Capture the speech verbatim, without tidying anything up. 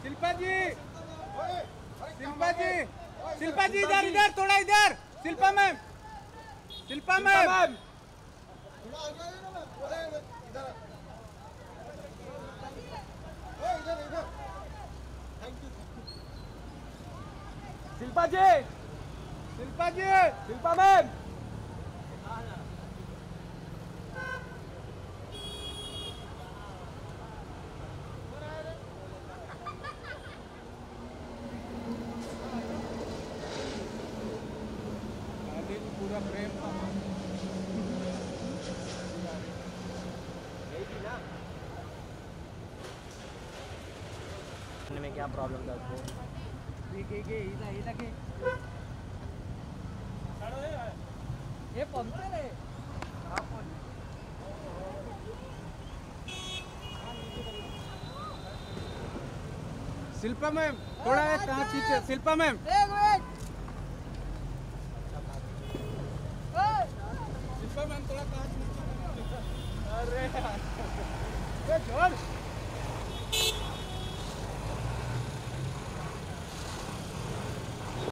शिल्पा जी, शिल्पा जी, शिल्पा जी इधर इधर थोड़ा इधर, Shilpa ma'am, Shilpa ma'am, Shilpa ji, Shilpa ji, Shilpa ma'am, पूरा प्रेम में क्या प्रॉब्लम था उसको? ये पंक्चर है। शिल्पा मैम थोड़ा कहाँ खींचे, शिल्पा मैम, शिल्पा मैम थोड़ा कहाँ खींचे। अरे यार, छोड़।